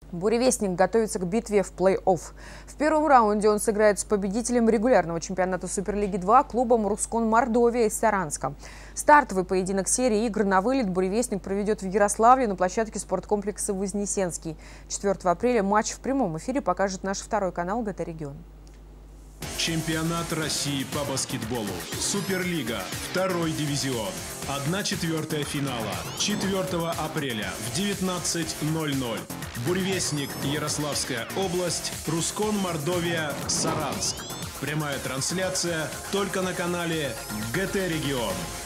Буревестник готовится к битве в плей-офф. В первом раунде он сыграет с победителем регулярного чемпионата Суперлиги 2 клубом «Рускон Мордовия» из Саранска. Стартовый поединок серии игр на вылет «Буревестник» проведет в Ярославле на площадке спорткомплекса «Вознесенский». 4 апреля матч в прямом эфире покажет наш второй канал ГТ-регион. Чемпионат России по баскетболу. Суперлига. Второй дивизион. 1/4 финала. 4 апреля в 19:00. Буревестник, Ярославская область. Рускон Мордовия, Саранск. Прямая трансляция только на канале ГТ-регион.